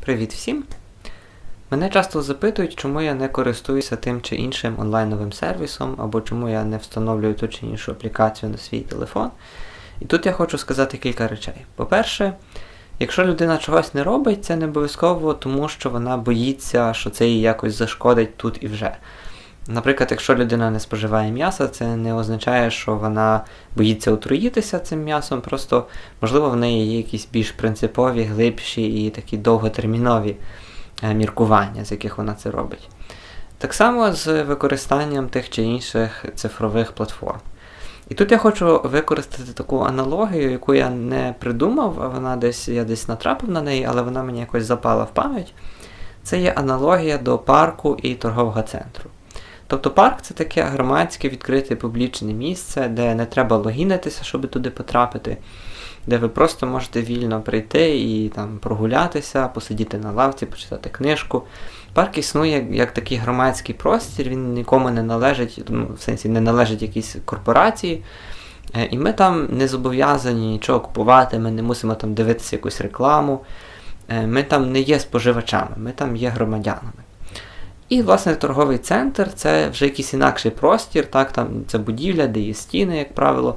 Привіт всім! Мене часто запитують, чому я не користуюся тим чи іншим онлайновим сервісом, або чому я не встановлюю ту чи іншу аплікацію на свій телефон. І тут я хочу сказати кілька речей. По-перше, якщо людина чогось не робить, це не обов'язково тому, що вона боїться, що це їй якось зашкодить тут і вже. Наприклад, якщо людина не споживає м'яса, це не означає, що вона боїться отруїтися цим м'ясом, просто, можливо, в неї є якісь більш принципові, глибші і такі довготермінові міркування, з яких вона це робить. Так само з використанням тих чи інших цифрових платформ. І тут я хочу використати таку аналогію, яку я не придумав, я десь натрапив на неї, але вона мені якось запала в пам'ять. Це є аналогія до парку і торгового центру. Тобто парк – це таке громадське, відкрите, публічне місце, де не треба логінитися, щоб туди потрапити, де ви просто можете вільно прийти і там прогулятися, посидіти на лавці, почитати книжку. Парк існує як такий громадський простір, він нікому не належить, в сенсі не належить якійсь корпорації, і ми там не зобов'язані нічого купувати, ми не мусимо там дивитися якусь рекламу, ми там не є споживачами, ми там є громадянами. І, власне, торговий центр – це вже якийсь інакший простір, так, там це будівля, де є стіни, як правило.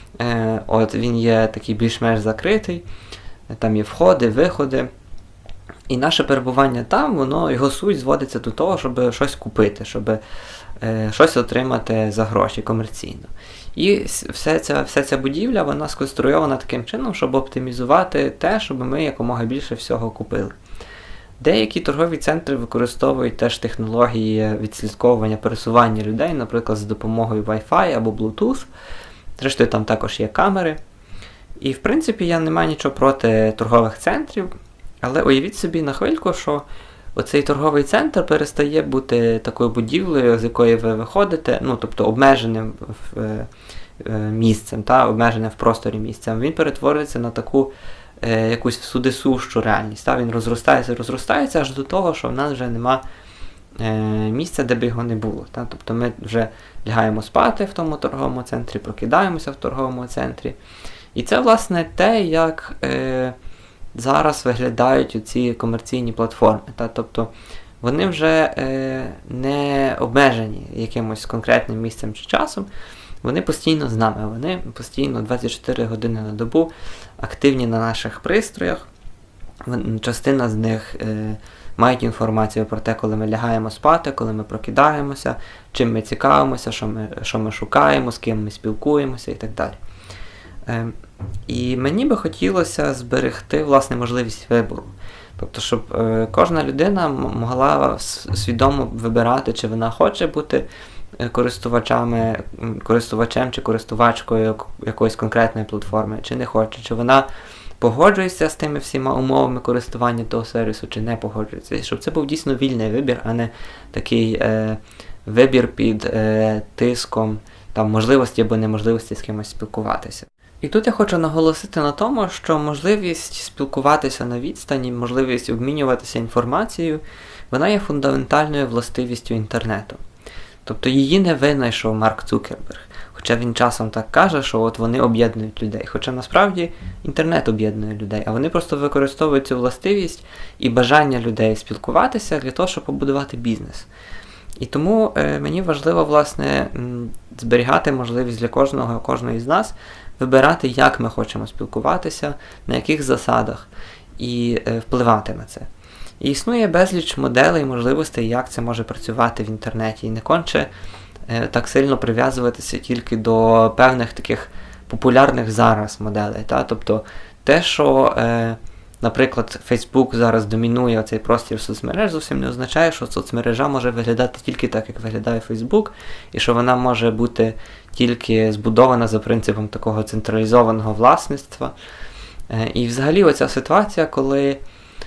Він є такий більш-менш закритий, там є входи, виходи. І наше перебування там, його суть зводиться до того, щоб щось купити, щоб щось отримати за гроші комерційно. І вся ця будівля, вона сконструйована таким чином, щоб оптимізувати те, щоб ми якомога більше всього купили. Деякі торгові центри використовують теж технології відслідковування пересування людей, наприклад, за допомогою Wi-Fi або Bluetooth. Зрештою, там також є камери. І, в принципі, я не маю нічого проти торгових центрів, але уявіть собі на хвильку, що оцей торговий центр перестає бути такою будівлею, з якої ви виходите, тобто обмеженим місцем, обмеженим в просторі місцем. Він перетворюється на таку якусь всюдисущу реальність. Він розростається аж до того, що в нас вже нема місця, де б його не було. Тобто ми вже лягаємо спати в тому торговому центрі, прокидаємося в торговому центрі. І це, власне, те, як зараз виглядають ці комерційні платформи. Тобто вони вже не обмежені якимось конкретним місцем чи часом, вони постійно з нами, вони постійно 24 години на добу активні на наших пристроях. Частина з них мають інформацію про те, коли ми лягаємо спати, коли ми прокидаємося, чим ми цікавимося, що ми шукаємо, з ким ми спілкуємося і так далі. І мені би хотілося зберегти, власне, можливість вибору. Тобто, щоб кожна людина могла свідомо вибирати, чи вона хоче бути користувачем чи користувачкою якоїсь конкретної платформи, чи не хоче, чи вона погоджується з тими всіма умовами користування того сервісу, чи не погоджується. І щоб це був дійсно вільний вибір, а не такий вибір під тиском можливості або неможливості з кимось спілкуватися. І тут я хочу наголосити на тому, що можливість спілкуватися на відстані, можливість обмінюватися інформацією, вона є фундаментальною властивістю інтернету. Тобто її не винайшов Марк Цукерберг, хоча він часом так каже, що вони об'єднують людей. Хоча насправді інтернет об'єднує людей, а вони просто використовують цю властивість і бажання людей спілкуватися для того, щоб побудувати бізнес. І тому мені важливо, власне, зберігати можливість для кожної з нас вибирати, як ми хочемо спілкуватися, на яких засадах, і впливати на це. І існує безліч моделей і можливостей, як це може працювати в інтернеті. І не конче так сильно прив'язуватися тільки до певних таких популярних зараз моделей. Тобто те, що, наприклад, Facebook зараз домінує цей простір соцмереж, зовсім не означає, що соцмережа може виглядати тільки так, як виглядає Facebook, і що вона може бути тільки збудована за принципом такого централізованого власництва. І взагалі оця ситуація, коли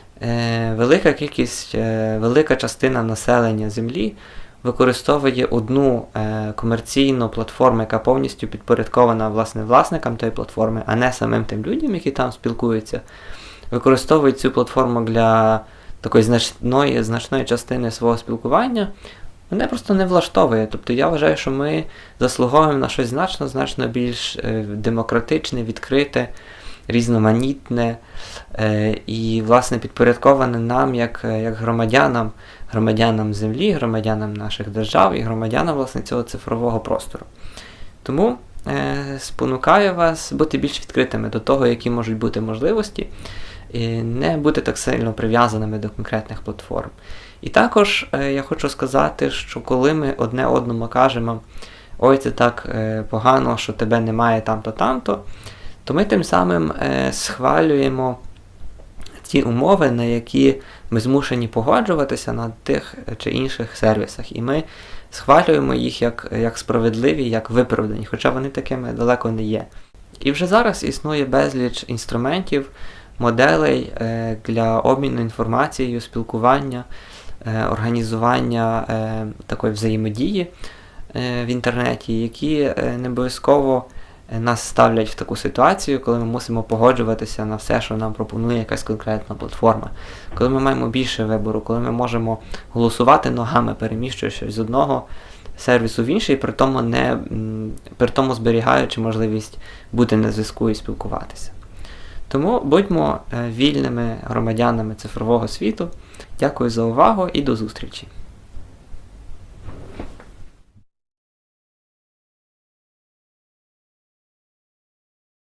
велика частина населення Землі використовує одну комерційну платформу, яка повністю підпорядкована, власне, власникам тої платформи, а не самим тим людям, які там спілкуються, використовують цю платформу для такої значної частини свого спілкування, мене просто не влаштовує. Тобто я вважаю, що ми заслуговуємо на щось значно більш демократичне, відкрите, різноманітне і, власне, підпорядковане нам як громадянам землі, громадянам наших держав і громадянам, власне, цього цифрового простору. Тому спонукаю вас бути більш відкритими до того, які можуть бути можливості, і не бути так сильно прив'язаними до конкретних платформ. І також я хочу сказати, що коли ми одне одному кажемо «Ой, це так погано, що тебе немає там-то», то ми тим самим схвалюємо ті умови, на які ми змушені погоджуватися на тих чи інших сервісах. І ми схвалюємо їх як справедливі, як виправдані, хоча вони такими далеко не є. І вже зараз існує безліч інструментів, моделей для обміну інформацією, спілкування, організування такої взаємодії в інтернеті, які не обов'язково нас ставлять в таку ситуацію, коли ми мусимо погоджуватися на все, що нам пропонує якась конкретна платформа. Коли ми маємо більше вибору, коли ми можемо голосувати ногами, переміщуючись з одного сервісу в інший, при тому зберігаючи можливість бути на зв'язку і спілкуватися. Тому будьмо вільними громадянами цифрового світу. Дякую за увагу і до зустрічі!